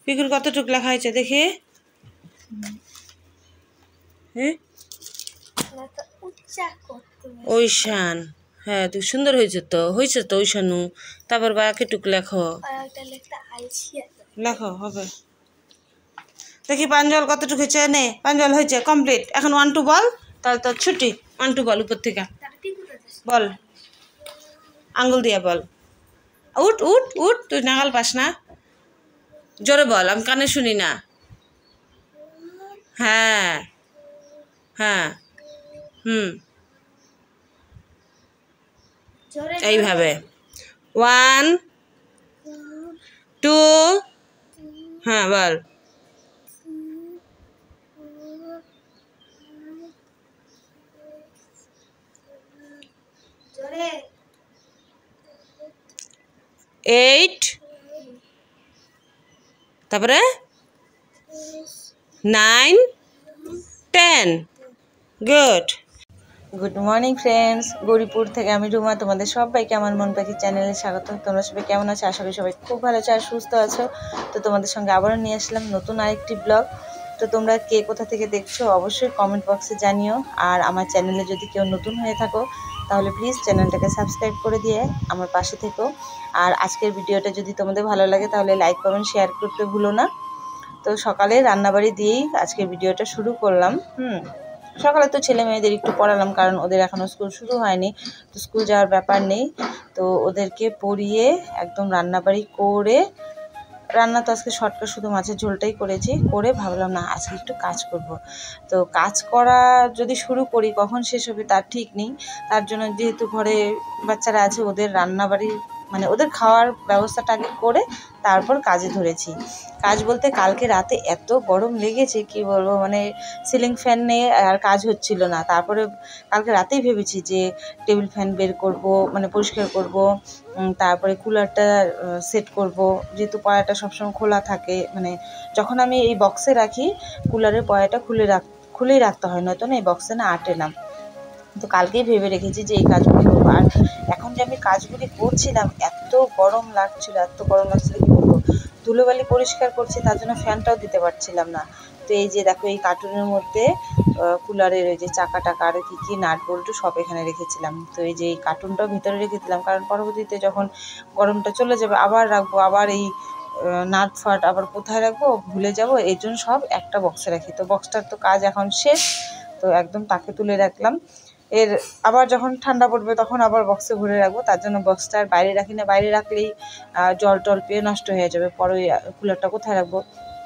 পিকুর কতটুক লেখা হয়েছে দেখি। হ্যাঁ ঐশান, হ্যাঁ তুই সুন্দর হয়েছে তো ঐশানু। তারপর বাকিটুক লেখো, লেখো হবে। দেখি প্রাঞ্জল কতটুকু হয়েছে। নে প্রাঞ্জল হয়েছে কমপ্লিট। এখন 1 2 বল, তাহলে তোর ছুটি। 1 2 বল উপর থেকে বল, আঙ্গুল দিয়ে বল। উঠ উঠ উঠ, তুই নাগাল পাস না, জোরে বল, আমি কানে শুনি না। হ্যাঁ হ্যাঁ এইভাবে 1 2, হ্যাঁ বল। 8, তারপরে 9 10। গুড মর্নিং ফ্রেন্ডস, গৌরীপুর থেকে আমি রুমা। তোমাদের সবাইকে আমার মন পাখি চ্যানেলে স্বাগত। তোমরা সবাই কেমন আছো? আশা করি সবাই খুব ভালো আছো আর সুস্থ আছো। তো তোমাদের সঙ্গে আবারও নিয়ে আসলাম নতুন আরেকটি ব্লগ। তো তোমরা কে কোথা থেকে দেখছো অবশ্যই কমেন্ট বক্সে জানিও। আর আমার চ্যানেলে যদি কেউ নতুন হয়ে থাকো তাহলে প্লিজ চ্যানেলটাকে সাবস্ক্রাইব করে দিয়ে আমার পাশে থেকো। আর আজকের ভিডিওটা যদি তোমাদের ভালো লাগে তাহলে লাইক কমেন্ট শেয়ার করতে ভুলো না। তো সকালে রান্নাবাড়ি দিয়েই আজকের ভিডিওটা শুরু করলাম। সকালে তো ছেলে মেয়েদের একটু পড়ালাম, কারণ ওদের এখনও স্কুল শুরু হয়নি, তো স্কুল যাওয়ার ব্যাপার নেই। তো ওদেরকে পড়িয়ে একদম রান্নাবাড়ি করে, রান্না তো আজকে শর্টকাট শুধু মাছের ঝোলটাই করেছি, করে ভাবলাম না আজকে একটু কাজ করব। তো কাজ করা যদি শুরু করি কখন শেষ হবে তার ঠিক নেই। তার জন্য যেহেতু ঘরে বাচ্চারা আছে, ওদের রান্নাবাড়ি মানে ওদের খাওয়ার ব্যবস্থাটা আগে করে তারপর কাজে ধরেছি। কাজ বলতে কালকে রাতে এত গরম লেগেছে কি বলবো, মানে সিলিং ফ্যান নিয়ে আর কাজ হচ্ছিল না। তারপরে কালকে রাতেই ভেবেছি যে টেবিল ফ্যান বের করব, মানে পরিষ্কার করব, তারপরে কুলারটা সেট করব, যেহেতু পয়াটা সবসময় খোলা থাকে, মানে যখন আমি এই বক্সে রাখি কুলারের পয়াটা খুলেই রাখতে হয়, নয়তো না এই বক্সে না আটে না। তো কালকেই ভেবে রেখেছি যে এই কাজগুলি করবো। আর এখন যে আমি কাজগুলি করছিলাম এত গরম লাগছিল কি বলবো, ধুলোবালি পরিষ্কার করছি, তার জন্য ফ্যানটাও দিতে পারছিলাম না। তো এই যে দেখো এই কার্টুনের মধ্যে কুলারের এই যে চাকা টাকা আর কী নাট বল্টু সব এখানে রেখেছিলাম। তো এই যে এই কার্টুনটাও ভিতরে রেখেছিলাম, কারণ পরবর্তীতে যখন গরমটা চলে যাবে আবার রাখবো, আবার এই নাট ফাট আবার কোথায় রাখবো ভুলে যাব, এই জন্য সব একটা বক্সে রাখি। তো বক্সটার তো কাজ এখন শেষ, তো একদম তাকে তুলে রাখলাম। এর আবার যখন ঠান্ডা পড়বে তখন আবার বক্সে ভরে রাখবো, তার জন্য বক্সটা আর বাইরে রাখি না, বাইরে রাখলেই জল টল পেয়ে নষ্ট হয়ে যাবে, পরে কুলারটা কোথায় রাখবো।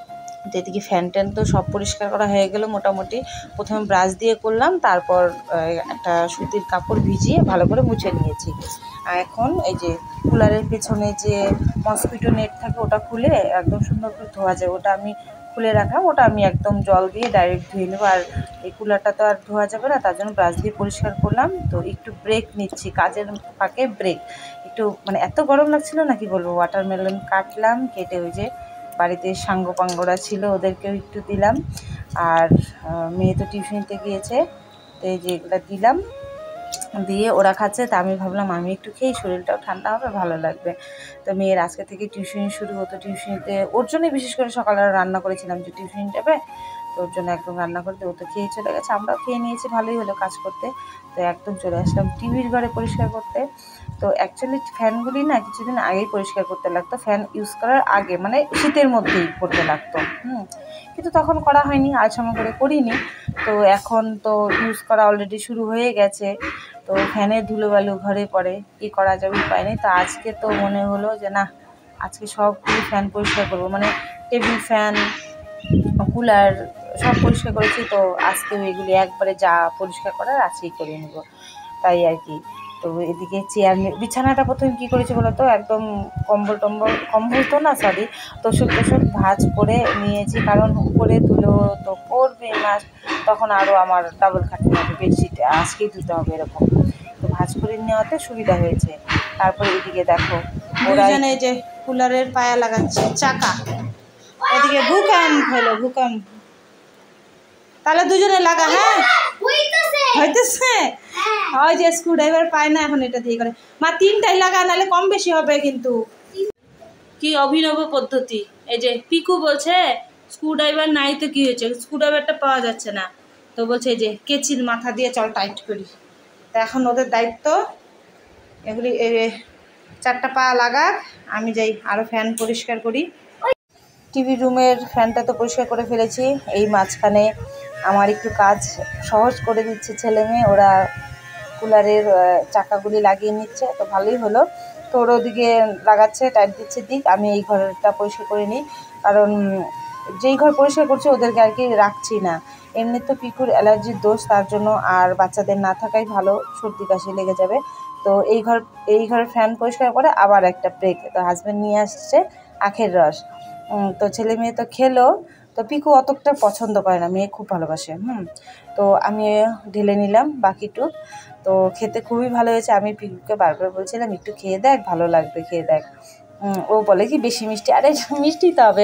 তো এদিকে ফ্যান ট্যান তো সব পরিষ্কার করা হয়ে গেল মোটামুটি। প্রথমে ব্রাশ দিয়ে করলাম, তারপর একটা সুতির কাপড় ভিজিয়ে ভালো করে মুছে নিয়েছি। আর এখন এই যে কুলারের পেছনে যে মসকিটো নেট থাকে ওটা খুলে একদম সুন্দর করে ধোয়া যায়, ওটা আমি খুলে রাখলাম, ওটা আমি একদম জল দিয়ে ডাইরেক্ট ধুয়ে নেবো। আর এই কুলারটা তো আর ধোয়া যাবে না, তার জন্য ব্রাশ দিয়ে পরিষ্কার করলাম। তো একটু ব্রেক নিচ্ছি, কাজের ফাঁকে ব্রেক একটু, মানে এত গরম লাগছিল না কি বলবো। ওয়াটারমেলন কাটলাম, কেটে ওই যে বাড়িতে সাঙ্গ পাঙ্গরা ছিল ওদেরকেও একটু দিলাম। আর মেয়ে তো টিউশনিতে গিয়েছে, তো এই যে এগুলো দিলাম, দিয়ে ওরা খাচ্ছে। তা আমি ভাবলাম আমি একটু খেয়ে শরীরটাও ঠান্ডা হবে, ভালো লাগবে। তো মেয়ের আজকে থেকে টিউশনি শুরু হতো, টিউশনিতে ওর জন্যই বিশেষ করে সকালে রান্না করেছিলাম যে টিউশনি যাবে, তো ওর জন্য একদম রান্না করতে, ও তো খেয়ে চলে গেছে, আমরাও খেয়ে নিয়েছি, ভালোই হলো কাজ করতে। তো একদম চলে আসলাম টিভির ঘরে পরিষ্কার করতে। তো অ্যাকচুয়ালি ফ্যানগুলি না কিছুদিন আগেই পরিষ্কার করতে লাগতো, ফ্যান ইউজ করার আগে, মানে শীতের মধ্যেই করতে লাগতো। কিন্তু তখন করা হয়নি, আজ সময় করে করিনি। তো এখন তো ইউজ করা অলরেডি শুরু হয়ে গেছে, তো ফ্যানের ধুলোবালু ঘরে পড়ে, কী করা যাবে উপায় নেই। তো আজকে তো মনে হলো যে না আজকে সবগুলি ফ্যান পরিষ্কার করবো, মানে টেবিল ফ্যান কুলার সব পরিষ্কার করেছি। তো আজকেও এগুলি একবারে যা পরিষ্কার করার আজকেই করে নেব, তাই আর কি। তো এদিকে চেয়ার বিছানাটা প্রথমে কী করেছি বলো তো, একদম কম্বল তো না সরি তোষক ভাঁজ করে নিয়েছি, কারণ উপরে ধুলো তো পড়বে মাস, তখন আরও আমার ডাবল খাটতে হবে, বেডশিট আজকেই ধুতে হবে এরকম। তো ভাঁজ করে নেওয়াতে সুবিধা হয়েছে। তারপরে এদিকে দেখো ওরা এই যে কুলারের পায়া লাগাচ্ছে চাকা, এদিকে ভূকম্প তাহলে দুজনে লাগা। হ্যাঁ হইতেছে, ওই যে স্ক্রু ড্রাইভার পায় না এখন, এটা দিয়ে করে মা 3টাই লাগা, নাহলে কম বেশি হবে কিন্তু। কি অভিনব পদ্ধতি। এই যে পিকু বলছে স্ক্রুড্রাইভার নাই তো কী হয়েছে, স্ক্রুড্রাইভারটা পাওয়া যাচ্ছে না, তো বলছে এই যে কেচির মাথা দিয়ে চল টাইট করি। তা এখন ওদের দায়িত্ব এগুলি 4টা পা লাগাক, আমি যাই আরও ফ্যান পরিষ্কার করি। টিভি রুমের ফ্যানটা তো পরিষ্কার করে ফেলেছি। এই মাঝখানে আমার একটু কাজ সহজ করে দিচ্ছে ছেলে মেয়ে, ওরা কুলারের চাকাগুলি লাগিয়ে নিচ্ছে, তো ভালোই হলো। তো ওরা ওদিকে লাগাচ্ছে, টাইট দিচ্ছে দিক, আমি এই ঘরটা পরিষ্কার করে নিই, কারণ যেই ঘর পরিষ্কার করছে ওদেরকে আর কি রাখছি না। এমনি তো পিকুর অ্যালার্জির দোষ, তার জন্য আর বাচ্চাদের না থাকাই ভালো, সর্দি কাশি লেগে যাবে। তো এই ঘরের ফ্যান পরিষ্কার করে আবার একটা ব্রেক, তো হাজব্যান্ড নিয়ে আসছে আখের রস, তো ছেলে মেয়ে তো খেলো। তো পিকু অতটা পছন্দ করে না, মেয়ে খুব ভালোবাসে। তো আমি ঢেলে নিলাম বাকিটুক, তো খেতে খুবই ভালো হয়েছে। আমি পিকুকে বারবার বলছিলাম একটু খেয়ে দেখ, ভালো লাগবে, খেয়ে দেখ। ও বলে কি বেশি মিষ্টি, আরে মিষ্টি তো হবে।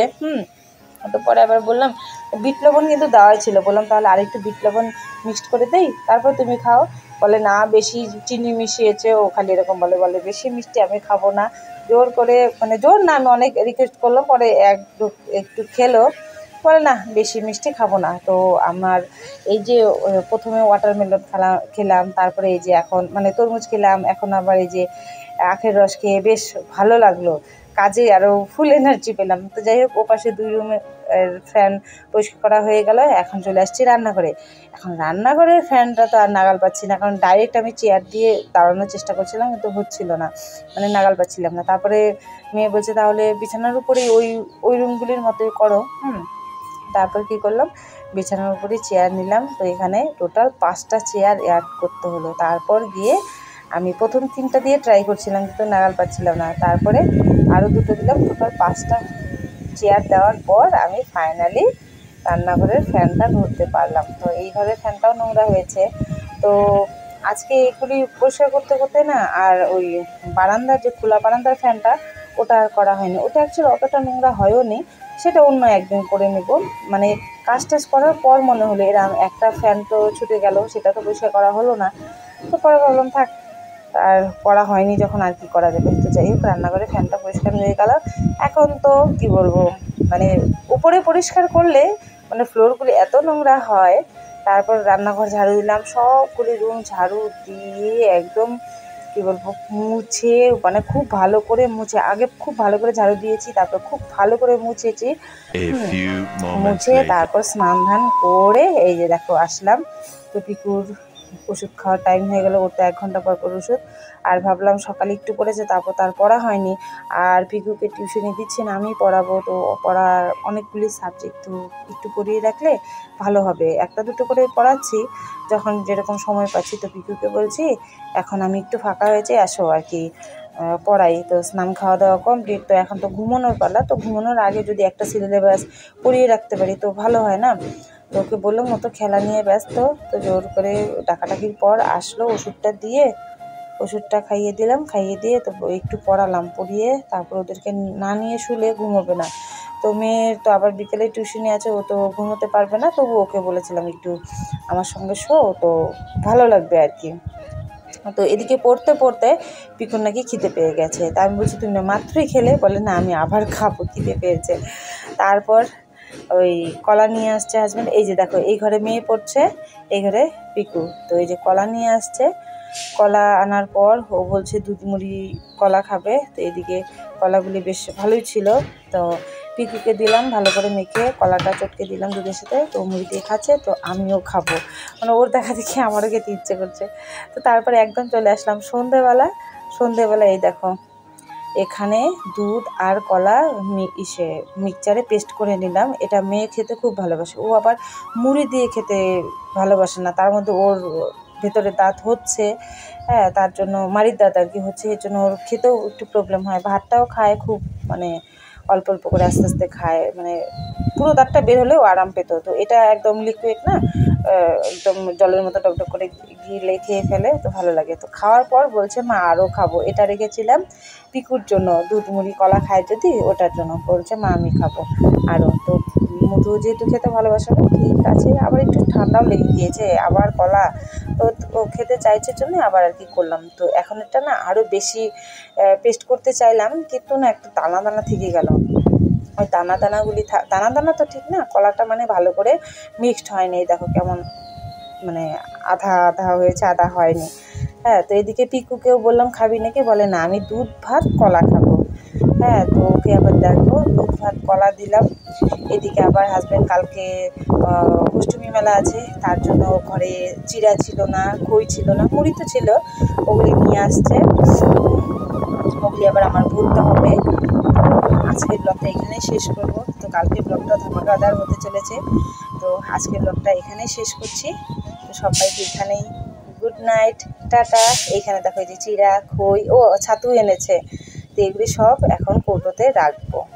তো পরে আবার বললাম বিট লবণ কিন্তু দেওয়াই ছিল, বললাম তাহলে আরেকটু বিট লবণ মিক্সড করে দেই, তারপর তুমি খাও। বলে না বেশি চিনি মিশিয়েছে, ও খালি এরকম বলে বেশি মিষ্টি আমি খাবো না। জোর করে, মানে জোর না, আমি অনেক রিকোয়েস্ট করলাম, পরে একটু খেলো, বলে না বেশি মিষ্টি খাবো না। তো আমার এই যে প্রথমে ওয়াটারমেলন খেলাম, তারপরে এই যে এখন মানে তরমুজ খেলাম, এখন আবার এই যে আখের রস খেয়ে বেশ ভালো লাগলো, কাজে আরও ফুল এনার্জি পেলাম। তো যাই হোক, ও পাশে 2 রুমে ফ্যান পরিষ্কার করা হয়ে গেল। এখন চলে আসছি রান্নাঘরে। এখন রান্নাঘরের ফ্যানটা তো আর নাগাল পাচ্ছি না, কারণ ডাইরেক্ট আমি চেয়ার দিয়ে দাঁড়ানোর চেষ্টা করছিলাম, কিন্তু হচ্ছিল না, মানে নাগাল পাচ্ছিলাম না। তারপরে মেয়ে বলছে তাহলে বিছানার উপরেই ওই রুমগুলির মতোই করো। তারপর কী করলাম, বিছানার উপরেই চেয়ার নিলাম। তো এখানে টোটাল 5টা চেয়ার অ্যাড করতে হলো। তারপর গিয়ে আমি প্রথম 3টা দিয়ে ট্রাই করছিলাম, কিন্তু নাগাল পাচ্ছিলাম না, তারপরে আরও 2টো দিলাম। টোটাল 5টা চেয়ার দেওয়ার পর আমি ফাইনালি রান্নাঘরের ফ্যানটা ধরতে পারলাম। তো এই ঘরের ফ্যানটাও নোংরা হয়েছে। তো আজকে এগুলি পরিষ্কার করতে করতে না, আর ওই বারান্দার যে খোলা বারান্দার ফ্যানটা, ওটা আর করা হয়নি। ওটা অ্যাকচুয়ালি অতটা নোংরা হয়ও নি, সেটা অন্য একদিন করে নেব। মানে কাজ টাজ করার পর মনে হলো এরম একটা ফ্যান তো ছুটে গেল, সেটা তো পরিষ্কার করা হলো না। তো পরে ভাবলাম থাক, আর করা হয়নি যখন আর কি করা যাবে। তো যাই হোক, রান্নাঘরে ফ্যানটা পরিষ্কার হয়ে গেল। এখন তো কি বলবো, মানে উপরে পরিষ্কার করলে মানে ফ্লোরগুলি এত নোংরা হয়। তারপর রান্নাঘর ঝাড়ু দিলাম, সবগুলি রুম ঝাড়ু দিয়ে একদম কী বলবো মুছে, মানে খুব ভালো করে মুছে, আগে খুব ভালো করে ঝাড়ু দিয়েছি, তারপর খুব ভালো করে মুছেছি। মুছে তারপর স্নান ধান করে এই যে দেখো আসলাম। তো পিকুর ওষুধ খাওয়ার টাইম হয়ে গেল, ওর তো 1 ঘন্টা পর পর ওষুধ। আর ভাবলাম সকালে একটু পড়েছে, তারপর তার পড়া হয়নি। আর পিকুকে টিউশনি দিচ্ছি না, আমি পড়াবো, তো পড়ার অনেকগুলি সাবজেক্ট, তো একটু পড়িয়ে রাখলে ভালো হবে। 1টা 2টো করে পড়াচ্ছি যখন যেরকম সময় পাচ্ছি। তো পিকুকে বলছি এখন আমি একটু ফাঁকা হয়েছে, আসো আর কি পড়াই। তো স্নান খাওয়া দাওয়া কমপ্লিট, তো এখন তো ঘুমানোর পালা। তো ঘুমানোর আগে যদি একটা সিলেবাস পড়িয়ে রাখতে পারি তো ভালো হয় না। তো ওকে বললাম, ও তো খেলা নিয়ে ব্যস্ত। তো জোর করে ডাকাডাকির পর আসলো, ওষুধটা দিয়ে ওষুধটা খাইয়ে দিলাম, খাইয়ে দিয়ে তো একটু পড়ালাম, পড়িয়ে তারপর ওদেরকে না নিয়ে শুলে ঘুমোবে না। তো মেয়ের তো আবার বিকেলে টিউশনি আছে, ও তো ঘুমোতে পারবে না, তবু ওকে বলেছিলাম একটু আমার সঙ্গে শো, তো ভালো লাগবে আর কি। তো এদিকে পড়তে পড়তে পিকুর নাকি খিদে পেয়ে গেছে। তা আমি বলছি তুমি না মাত্রই খেলে, বলে না আমি আবার খাবো, খিদে পেয়েছে। তারপর ওই কলা নিয়ে আসছে হাজব্যান্ড, এই যে দেখো এই ঘরে মেয়ে পড়ছে, এই ঘরে পিকু। তো এই যে কলা নিয়ে আসছে, কলা আনার পর ও বলছে দুধ মুড়ি কলা খাবে। তো এদিকে কলাগুলি বেশ ভালোই ছিল, তো পিকুকে দিলাম ভালো করে মেখে, কলাটা চটকে দিলাম দুধের সাথে। তো মুড়ি দিয়ে খাচ্ছে, তো আমিও খাবো, মানে ওর দেখা দেখি আমারও খেতে ইচ্ছে করছে। তো তারপরে একদম চলে আসলাম সন্ধেবেলা এই দেখো এখানে দুধ আর কলা মিক্সচারে পেস্ট করে নিলাম। এটা মেয়ে খেতে খুব ভালোবাসে, ও আবার মুড়ি দিয়ে খেতে ভালোবাসে না, তার মধ্যে ওর ভেতরে দাঁত হচ্ছে, হ্যাঁ তার জন্য মাড়ির দাঁত আর কি হচ্ছে, এর জন্য ওর খেতেও একটু প্রবলেম হয়। ভাতটাও খায় খুব, মানে অল্প অল্প করে আস্তে আস্তে খায়, মানে পুরো দাঁতটা বের হলেও আরাম পেত। তো এটা একদম লিকুইড না, একদম জলের মতো টকটক করে গিলে খেয়ে ফেলে, তো ভালো লাগে। তো খাওয়ার পর বলছে মা আরও খাবো, এটা রেখেছিলাম পিকুর জন্য, দুধ মুড়ি কলা খায় যদি ওটার জন্য, বলছে মা আমি খাবো আরও। তো মধু যেহেতু খেতে ভালোবাসে না, ঠিক আছে। আবার একটু ঠান্ডাও লেগে গিয়েছে, আবার কলা তো ও খেতে চাইছে জন্য আবার আর কি করলাম। তো এখন এটা না আরও বেশি পেস্ট করতে চাইলাম, কিন্তু না একটু দানা দানা থেকে গেল। ওই দানাগুলি দানা তো ঠিক না, কলাটা মানে ভালো করে মিক্সড হয়নি। দেখো কেমন মানে আধা আধা হয়েছে, আধা হয়নি। হ্যাঁ, তো এদিকে পিকুকেও বললাম খাবি নাকি, বলে না আমি দুধ ভাত কলা খাবো। হ্যাঁ, তো ওকে আবার দেখো দুধ ভাত কলা দিলাম। এদিকে আবার হাজব্যান্ড কালকে অষ্টমী মেলা আছে, তার জন্য ঘরে চিড়া ছিল না, খই ছিল না, মুড়ি তো ছিল, ওগুলি নিয়ে আসছে। ওগুলি আবার আমার ভুলতে হবে। আজকের ব্লগটা এখানেই শেষ করব। তো কালকের ব্লগটা ধামাকাদার হতে চলেছে। তো আজকের ব্লগটা এখানেই শেষ করছি। তো সবাইকে এখানেই গুড নাইট, টাটা। এইখানে দেখো এই যে চিড়া, খই, ও ছাতু এনেছে। তো এগুলি সব এখন কৌটোতে রাখবো।